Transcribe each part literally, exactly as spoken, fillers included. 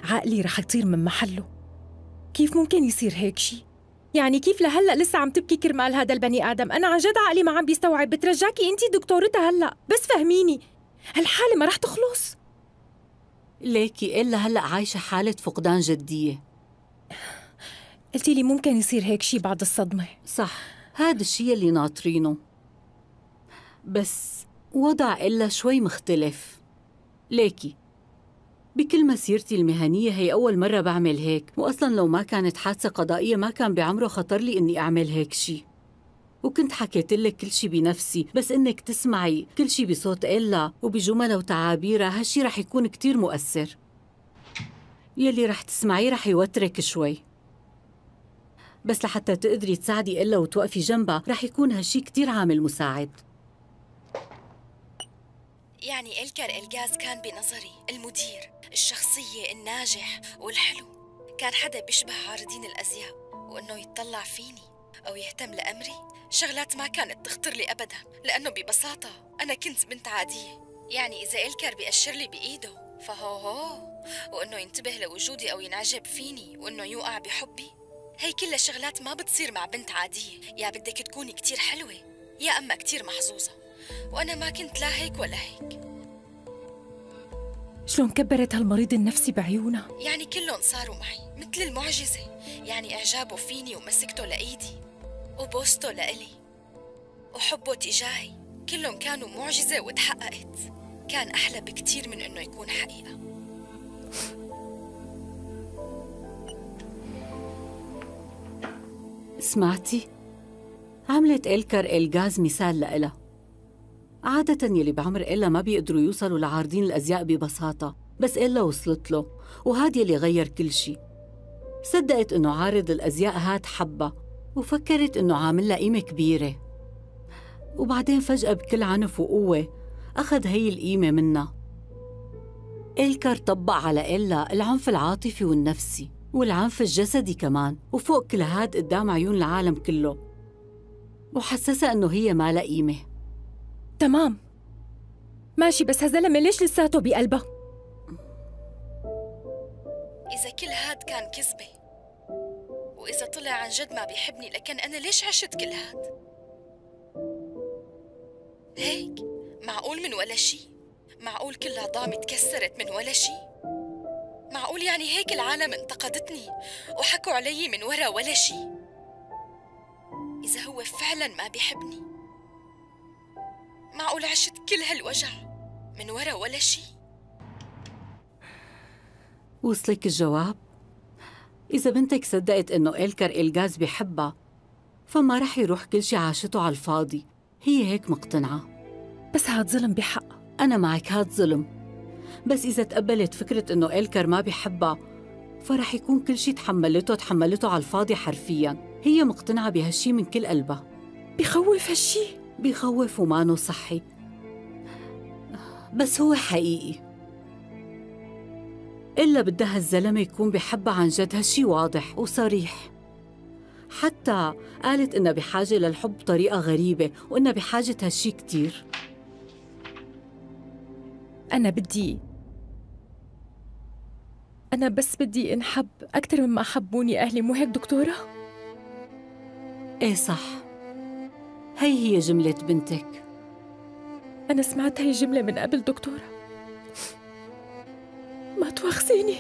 عقلي رح يطير من محله. كيف ممكن يصير هيك شي؟ يعني كيف لهلأ لسه عم تبكي كرمال هذا البني آدم؟ أنا عن جد عقلي ما عم بيستوعب. بترجاكي أنتي دكتورتها هلأ، بس فهميني هالحالة ما رح تخلص. ليكي إلا هلأ عايشة حالة فقدان جدية. قلتي لي ممكن يصير هيك شي بعد الصدمة. صح، هذا الشي اللي ناطرينه، بس وضع إلا شوي مختلف. ليكي بكل مسيرتي المهنية هي أول مرة بعمل هيك، وأصلاً لو ما كانت حادثة قضائية ما كان بعمره خطر لي إني أعمل هيك شي. وكنت حكيت لك كل شي بنفسي، بس إنك تسمعي كل شي بصوت إلا وبجملة وتعابيرها هالشي رح يكون كتير مؤثر. يلي رح تسمعيه رح يوترك شوي، بس لحتى تقدري تساعدي إلا وتوقفي جنبها رح يكون هالشي كتير عامل مساعد. يعني إلكر إلغاز كان بنظري المدير، الشخصية الناجح والحلو، كان حدا بيشبه عارضين الأزياء، وإنه يتطلع فيني أو يهتم لأمري شغلات ما كانت تخطر لي أبداً، لأنه ببساطة أنا كنت بنت عادية. يعني إذا إلكر بيأشر لي بإيده فهو هو، وإنه ينتبه لوجودي أو ينعجب فيني وإنه يوقع بحبي، هي كلها شغلات ما بتصير مع بنت عادية. يا بدك تكوني كتير حلوة يا أما كتير محظوظة، وأنا ما كنت لا هيك ولا هيك. شلون كبرت هالمريض النفسي بعيونها؟ يعني كلهم صاروا معي مثل المعجزة. يعني إعجابه فيني ومسكته لإيدي وبوسته لإلي وحبه تجاهي كلهم كانوا معجزة وتحققت. كان أحلى بكتير من إنه يكون حقيقة. سمعتي؟ عملت إلكر إلغاز مثال لإلها. عادة يلي بعمر إلا ما بيقدروا يوصلوا لعارضين الأزياء ببساطة، بس إلا وصلت له، وهاد يلي غير كل شي. صدقت إنه عارض الأزياء هاد حبة، وفكرت إنه عامل لها قيمة كبيرة، وبعدين فجأة بكل عنف وقوة أخذ هي القيمة منها. إلكر طبق على إلا العنف العاطفي والنفسي والعنف الجسدي كمان، وفوق كل هاد قدام عيون العالم كله، وحسسها إنه هي ما لها قيمة. تمام ماشي، بس هالزلمة ليش لساته بقلبها؟ إذا كل هاد كان كذبة، وإذا طلع عن جد ما بيحبني، لكن أنا ليش عشت كل هاد؟ هيك معقول من ولا شي؟ معقول كل عظامي تكسرت من ولا شي؟ معقول يعني هيك العالم انتقدتني وحكوا علي من ورا ولا شي؟ إذا هو فعلا ما بيحبني، معقول عشت كل هالوجع من ورا ولا شي؟ وصلك الجواب؟ إذا بنتك صدقت إنه إلكر إلغاز بيحبها، فما رح يروح كل شي عاشته على الفاضي. هي هيك مقتنعة. بس هاد ظلم بحقها. أنا معك، هاد ظلم، بس إذا تقبلت فكرة إنه إلكر ما بيحبها فرح يكون كل شي تحملته تحملته على الفاضي حرفياً. هي مقتنعة بهالشي من كل قلبها. بخوف هالشي؟ بخوف ومانو صحي، بس هو حقيقي. إلا بدها هالزلمة يكون بحبها عن جد، هالشي واضح وصريح. حتى قالت إنها بحاجة للحب بطريقة غريبة، وإنها بحاجة هالشي كتير. أنا بدي أنا بس بدي انحب أكثر مما حبوني أهلي، مو هيك دكتورة؟ إيه صح، هي هي جملة بنتك. أنا سمعت هاي الجملة من قبل دكتورة، ما تواخذيني.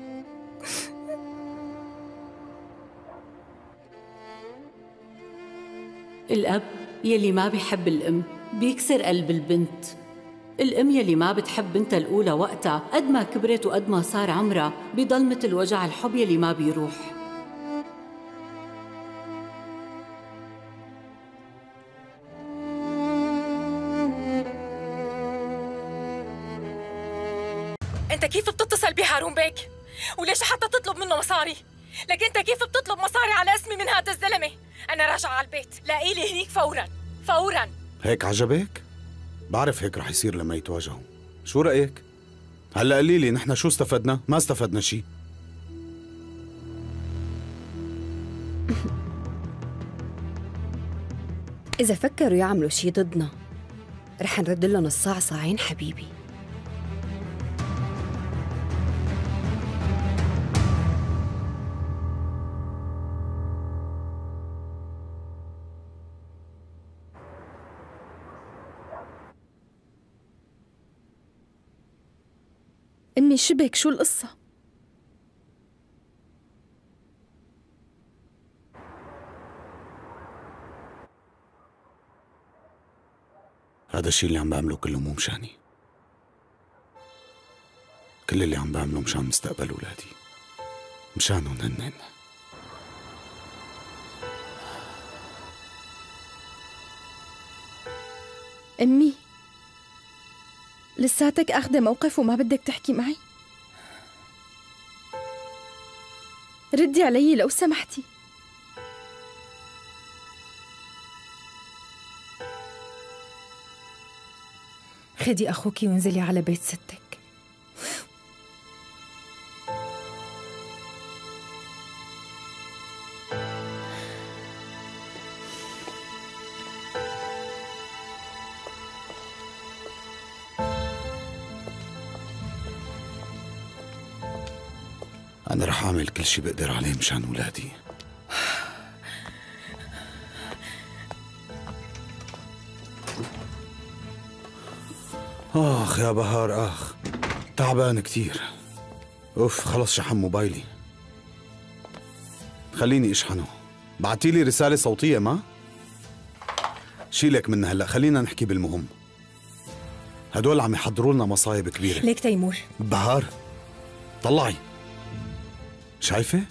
الأب يلي ما بيحب الأم بيكسر قلب البنت. الأم يلي ما بتحب بنتها الأولى وقتها قد ما كبرت وقد ما صار عمرها بيضل مثل وجع الحب يلي ما بيروح. أنت كيف بتتصل بهارون بيك؟ وليش حتى تطلب منه مصاري؟ لك أنت كيف بتطلب مصاري على اسمي من هذا الزلمة؟ أنا راجعة على البيت، لاقي لي هنيك فوراً فوراً. هيك عجبك؟ بعرف هيك رح يصير لما يتواجهوا. شو رأيك؟ هلا قولي لي نحن شو استفدنا؟ ما استفدنا شيء. إذا فكروا يعملوا شي ضدنا رح نرد لهم الصاع صاعين حبيبي. أمي شبك، شو القصة؟ هذا الشيء اللي عم بعمله كله مو مشاني. كل اللي عم بعمله مشان مستقبل أولادي، مشانهم هنن. أمي لساتك أخذ موقف وما بدك تحكي معي؟ ردي علي لو سمحتي. خدي أخوكي وانزلي على بيت ستك. أنا رح أعمل كل شي بقدر عليه مشان ولادي. آخ يا بهار آخ، تعبان كتير. أوف خلص شحن موبايلي. خليني أشحنه. بعتيلي رسالة صوتية ما؟ شيلك منها هلأ، خلينا نحكي بالمهم. هدول عم يحضروا لنا مصايب كبيرة. ليك تيمور. بهار طلعي. شايفة؟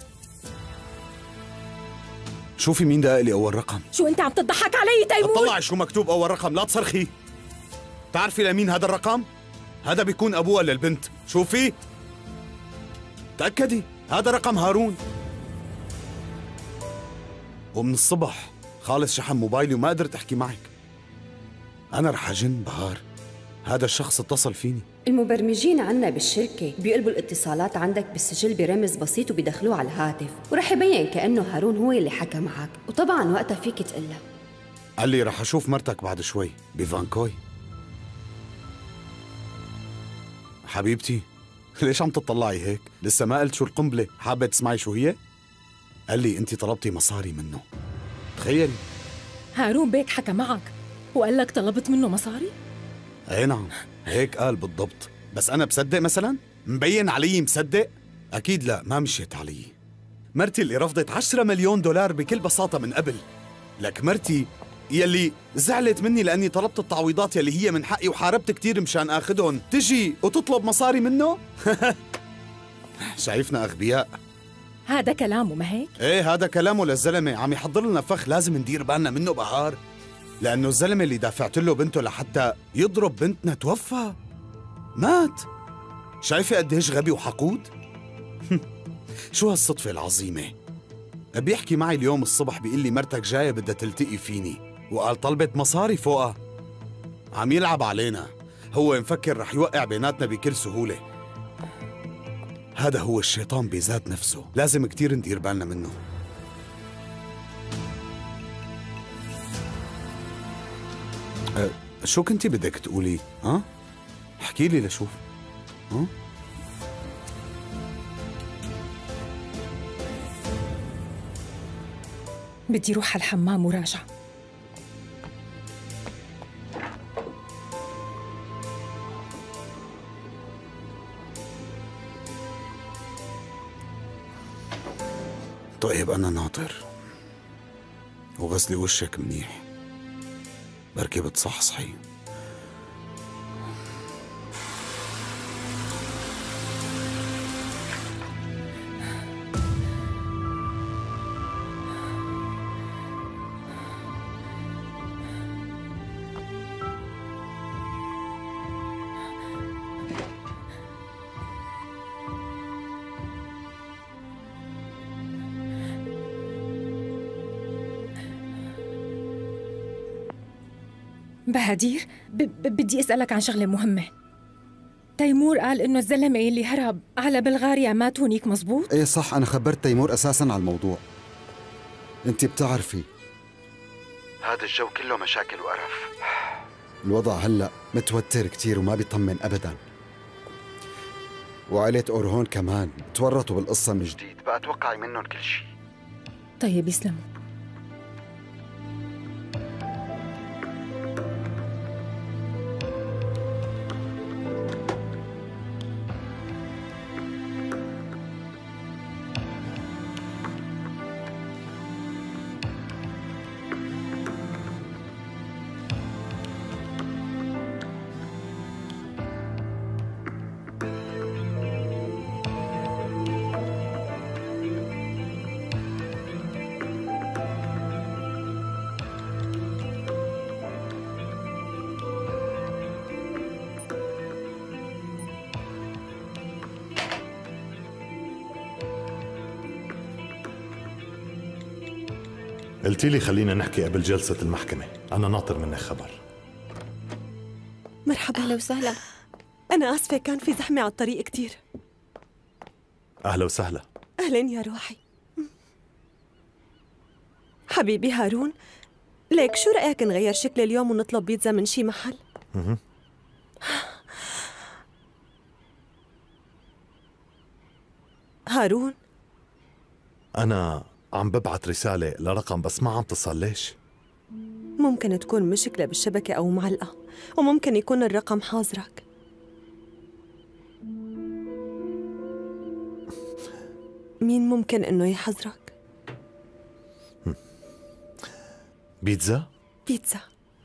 شوفي مين دقق لي أول رقم. شو أنت عم تضحك علي تيمور؟ طلعي شو مكتوب أول رقم، لا تصرخي. تعرفي لمين هذا الرقم؟ هذا بيكون أبوها للبنت. شوفي تأكدي، هذا رقم هارون. ومن الصبح خالص شحن موبايلي وما قدرت أحكي معك. أنا رح أجن بهار. هذا الشخص اتصل فيني. المبرمجين عنا بالشركة بيقلبوا الاتصالات عندك بالسجل برمز بسيط وبيدخلوه على الهاتف، ورح يبين كأنه هارون هو اللي حكى معك، وطبعا وقتها فيك تقلها. قال لي رح أشوف مرتك بعد شوي بفانكوي. حبيبتي ليش عم تطلعي هيك؟ لسه ما قلت شو القنبلة، حابة تسمعي شو هي؟ قال لي أنت طلبتي مصاري منه. تخيلي. هارون بيك حكى معك وقال لك طلبت منه مصاري؟ اي نعم هيك قال بالضبط. بس أنا بصدق مثلا؟ مبين علي مصدق؟ أكيد لا، ما مشيت علي. مرتي اللي رفضت عشرة مليون دولار بكل بساطة من قبل. لك مرتي يلي زعلت مني لأني طلبت التعويضات يلي هي من حقي وحاربت كتير مشان آخدهم، تجي وتطلب مصاري منه؟ شايفنا أغبياء. هذا كلامه ما هيك؟ ايه هذا كلامه للزلمة، عم يحضر لنا فخ لازم ندير بالنا منه بهار. لأنه الزلمة اللي دافعت له بنته لحتى يضرب بنتنا توفى، مات. شايفة قديش غبي وحقود؟ شو هالصدفة العظيمة. بيحكي معي اليوم الصبح بيقول لي مرتك جاية بدها تلتقي فيني، وقال طلبت مصاري فوقها. عم يلعب علينا، هو مفكر رح يوقع بيناتنا بكل سهولة. هذا هو الشيطان بذات نفسه، لازم كتير ندير بالنا منه. أه شو كنتي بدك تقولي؟ ها؟ احكي لي لشوف. ها؟ بدي روح على الحمام وراجع. طيب أنا ناطر، وغسلي وشك منيح، بركي بتصحصحي. بهدير، ب- ب- بدي أسألك عن شغلة مهمة. تيمور قال إنه الزلمة اللي هرب على بلغاريا مات هونيك، مزبوط؟ ايه صح، أنا خبرت تيمور أساساً على الموضوع. أنت بتعرفي هذا الجو كله مشاكل وقرف. الوضع هلأ متوتر كتير وما بيطمن أبداً، وعائلة أورهون كمان تورطوا بالقصة من جديد، بقى توقعي منهم كل شيء. طيب يسلموا. قلتي لي خلينا نحكي قبل جلسة المحكمة، أنا ناطر منك خبر. مرحبا. أهلا وسهلا. أنا آسفة، كان في زحمة على الطريق كتير. أهلا وسهلا. أهلين يا روحي. حبيبي هارون، ليك شو رأيك نغير شكل اليوم ونطلب بيتزا من شي محل؟ مه. هارون، أنا عم ببعت رسالة لرقم بس ما عم تصل، ليش؟ ممكن تكون مشكلة بالشبكة أو معلقة، وممكن يكون الرقم حاضرك. مين ممكن إنه يحذرك؟ بيتزا؟ بيتزا.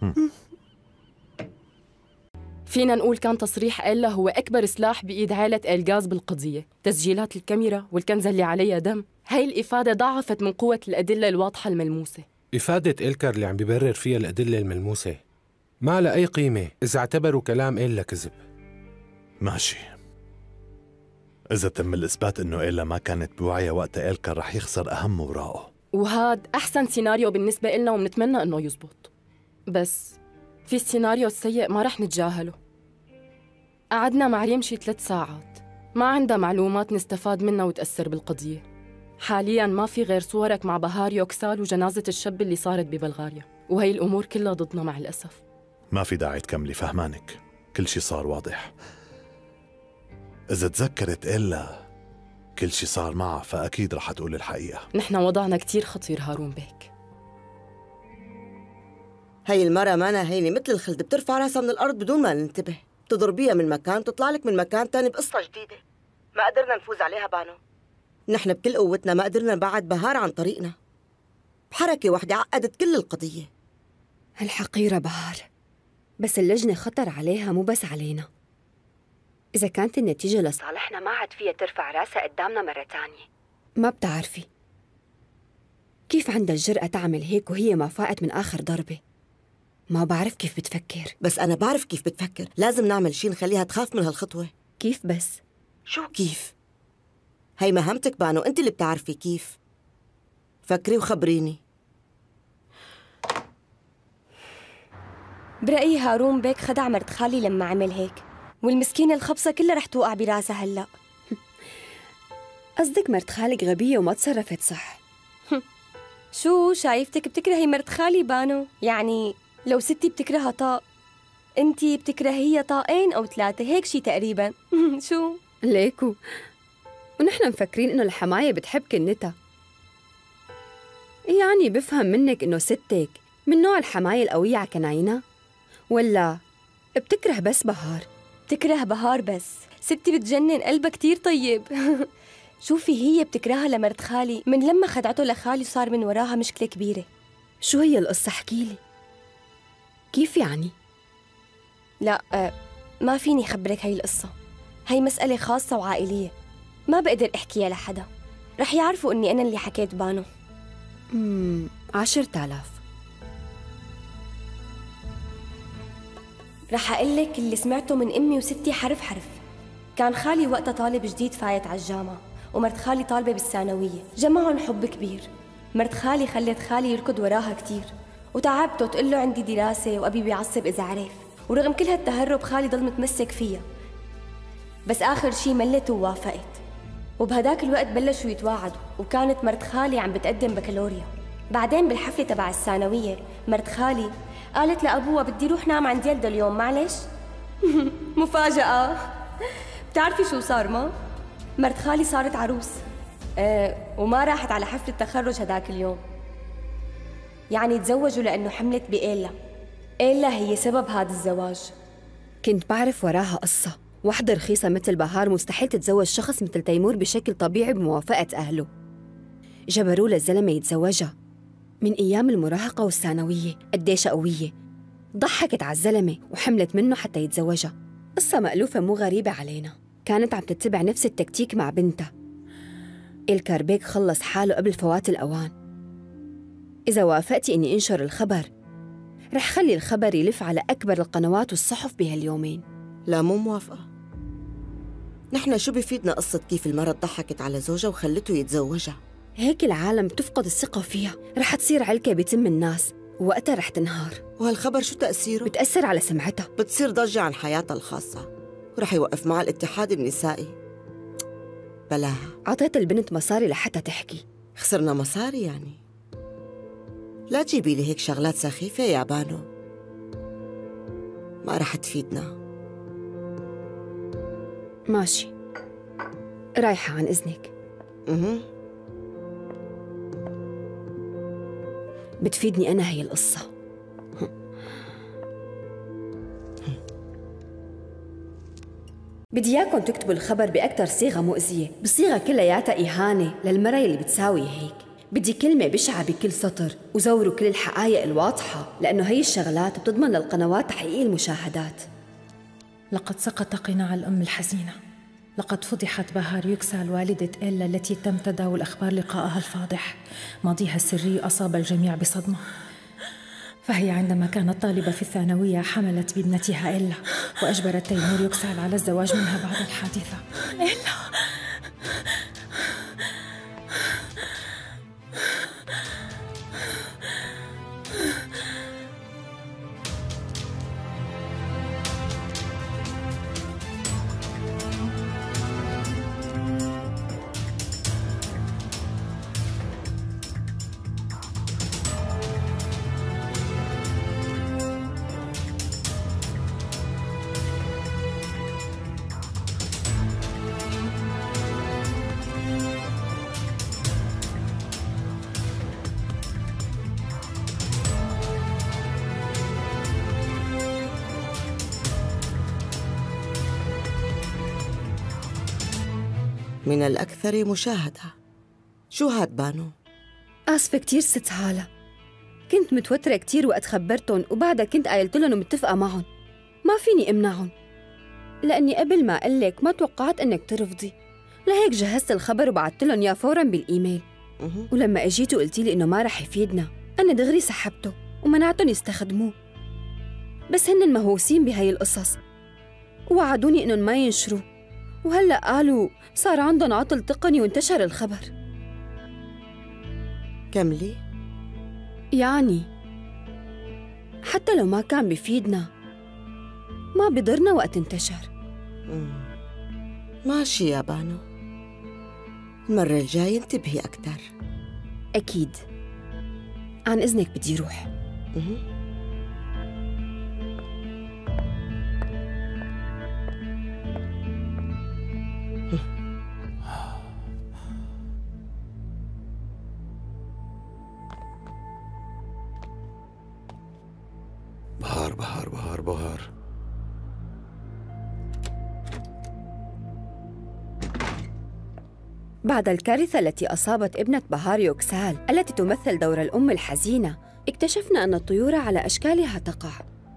فينا نقول كان تصريح إيلا هو أكبر سلاح بإيد عائلة إلغاز بالقضية. تسجيلات الكاميرا والكنزة اللي عليها دم، هاي الإفادة ضاعفت من قوة الأدلة الواضحة الملموسة. إفادة إلكر اللي عم بيبرر فيها الأدلة الملموسة ما لها أي قيمة إذا اعتبروا كلام إيلا كذب. ماشي، إذا تم الإثبات إنه إيلا ما كانت بوعيها وقتها إلكر رح يخسر أهم وراءه، وهاد أحسن سيناريو بالنسبة إلنا وبنتمنى إنه يزبط. بس في السيناريو السيء ما رح نتجاهله. قعدنا مع ريم شي ثلاث ساعات، ما عندها معلومات نستفاد منها وتأثر بالقضية. حالياً ما في غير صورك مع بهار يوكسال وجنازة الشاب اللي صارت ببلغاريا، وهي الأمور كلها ضدنا مع الأسف. ما في داعي تكملي، فهمانك كل شي صار واضح. إذا تذكرت إلا كل شي صار معها فأكيد رح تقول الحقيقة. نحن وضعنا كتير خطير هارون بيك. هي المرة مانا هيني مثل الخلد، بترفع راسها من الأرض بدون ما ننتبه، تضربيها من مكان تطلع لك من مكان تاني بقصة جديدة. ما قدرنا نفوز عليها بانو. نحن بكل قوتنا ما قدرنا نبعد بهار عن طريقنا. بحركة واحدة عقدت كل القضية. هالحقيرة بهار، بس اللجنة خطر عليها مو بس علينا. إذا كانت النتيجة لصالحنا ما عاد فيها ترفع راسها قدامنا مرة تانية. ما بتعرفي كيف عندها الجرأة تعمل هيك وهي ما فاقت من آخر ضربة. ما بعرف كيف بتفكر. بس أنا بعرف كيف بتفكر، لازم نعمل شي نخليها تخاف من هالخطوة. كيف بس؟ شو كيف؟ هي مهمتك بانو، أنت اللي بتعرفي كيف. فكري وخبريني. برأيي هارون بيك خدع مرت خالي لما عمل هيك، والمسكينة الخبصة كلها رح توقع براسها هلأ. قصدك مرت خالك غبية وما تصرفت صح؟ شو شايفتك بتكرهي مرت خالي بانو؟ يعني لو ستي بتكرهها طاق، انتي بتكرهيها طاقين أو ثلاثة، هيك شي تقريبا. شو؟ ليكو ونحن مفكرين إنه الحماية بتحب كنتها. يعني بفهم منك إنه ستك من نوع الحماية القوية على كناينها، ولا بتكره بس بهار؟ بتكره بهار بس، ستي بتجنن، قلبها كتير طيب. شوفي هي بتكرهها لمرت خالي من لما خدعته لخالي وصار من وراها مشكلة كبيرة. شو هي القصة؟ احكيلي. كيف يعني؟ لا ما فيني خبرك هاي القصة، هاي مسألة خاصة وعائلية، ما بقدر احكيها لحدا. رح يعرفوا اني انا اللي حكيت بانو. امم عشرة آلاف. رح اقول لك اللي سمعته من امي وستي حرف حرف. كان خالي وقتها طالب جديد فايت على الجامعة، ومرت خالي طالبة بالثانوية، جمعهم حب كبير. مرت خالي خلت خالي يركض وراها كتير، وتعبته تقول له عندي دراسة وأبي بيعصب إذا عرف، ورغم كل هالتهرب خالي ضل متمسك فيها. بس آخر شي ملت ووافقت، وبهداك الوقت بلشوا يتواعدوا، وكانت مرت خالي عم بتقدم بكالوريا. بعدين بالحفلة تبع الثانوية مرت خالي قالت لأبوها بدي روح نام عند يلدا اليوم معلش. مفاجأة. بتعرفي شو صار ما؟ مرت خالي صارت عروس، أه وما راحت على حفلة التخرج هداك اليوم. يعني تزوجوا لأنه حملت بإيلا. إيلا هي سبب هذا الزواج. كنت بعرف وراها قصة، وحدة رخيصة مثل بهار مستحيل تتزوج شخص مثل تيمور بشكل طبيعي بموافقة أهله. جبروه للزلمة يتزوجها من أيام المراهقة والثانوية. قديش قوية، ضحكت على الزلمة وحملت منه حتى يتزوجها. قصة مألوفة مو غريبة علينا، كانت عم تتبع نفس التكتيك مع بنتها. إلكر بيك خلص حاله قبل فوات الأوان. إذا وافقتي إني أنشر الخبر رح خلي الخبر يلف على أكبر القنوات والصحف بهاليومين. لا مو موافقة. نحن شو بيفيدنا قصة كيف المرة ضحكت على زوجها وخلته يتزوجها؟ هيك العالم بتفقد الثقة فيها، رح تصير علكة بتم الناس ووقتها رح تنهار. وهالخبر شو تأثيره؟ بتأثر على سمعتها، بتصير ضجة عن حياتها الخاصة، ورح يوقف معها الاتحاد النسائي. بلاها. عطيت البنت مصاري لحتى تحكي. خسرنا مصاري يعني؟ لا تجيبي لي هيك شغلات سخيفة يا بانو، ما رح تفيدنا. ماشي، رايحة عن إذنك. اها. بتفيدني أنا هي القصة. بدي إياكم تكتبوا الخبر بأكثر صيغة مؤذية، بصيغة كلياتها إهانة للمرأة اللي بتساوي هيك. بدي كلمة بشعة بكل سطر، وزوروا كل الحقائق الواضحة، لأنه هي الشغلات بتضمن للقنوات تحقيق المشاهدات. لقد سقط قناع الأم الحزينة. لقد فضحت بهار يوكسال والدة إيلا التي تم تداول أخبار لقائها الفاضح. ماضيها السري أصاب الجميع بصدمة، فهي عندما كانت طالبة في الثانوية حملت بابنتها إيلا وأجبرت تيمور يوكسال على الزواج منها بعد الحادثة. إيلا من الأكثر مشاهدة. شو هاد بانو؟ آسفة كتير ست هالة، كنت متوترة كتير وقت خبرتهم، وبعدها كنت قايلت لهم ومتفقة معهم ما فيني امنعهم، لأني قبل ما أقلك ما توقعت إنك ترفضي، لهيك جهزت الخبر وبعثت لهم إياه فوراً بالإيميل. ولما أجيت وقلتي لي إنه ما رح يفيدنا، أنا دغري سحبته ومنعتهم يستخدموه. بس هن مهووسين بهاي القصص ووعدوني إنهم ما ينشروا، وهلأ قالوا صار عندهم عطل تقني وانتشر الخبر. كملي. يعني حتى لو ما كان بيفيدنا ما بضرنا وقت انتشر. ماشي يا بانو، المرة الجاية انتبهي أكتر. أكيد. عن إذنك بدي روح. مه. بهار بهار بهار بهار. بعد الكارثة التي أصابت ابنة بهار يوكسال التي تمثل دور الأم الحزينة، اكتشفنا أن الطيور على أشكالها تقع.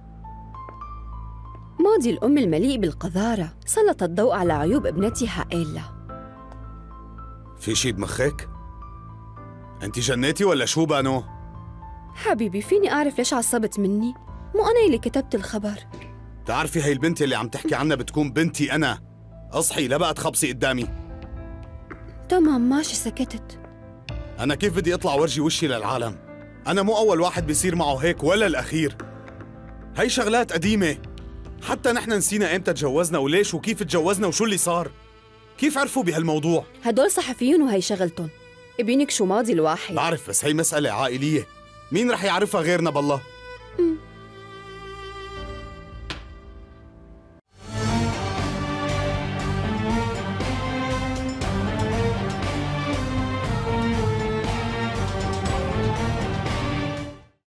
ماضي الأم المليء بالقذارة سلط الضوء على عيوب ابنتها إيلا. في شي بمخك؟ أنت جنيتي ولا شو بانو؟ حبيبي فيني أعرف ليش عصبت مني؟ مو أنا اللي كتبت الخبر. تعرفي هاي البنت اللي عم تحكي عنها بتكون بنتي أنا. أصحي لا بقى تخبصي قدامي. تمام ماشي سكتت. أنا كيف بدي أطلع وارجي وشي للعالم؟ أنا مو أول واحد بيصير معه هيك ولا الأخير. هاي شغلات قديمة، حتى نحن نسينا إمتى تجوزنا وليش وكيف تجوزنا وشو اللي صار. كيف عرفوا بهالموضوع؟ هدول صحفيين وهي شغلتهم، بينكشوا ماضي الواحد. بعرف، بس هي مسألة عائلية، مين رح يعرفها غيرنا بالله؟ امم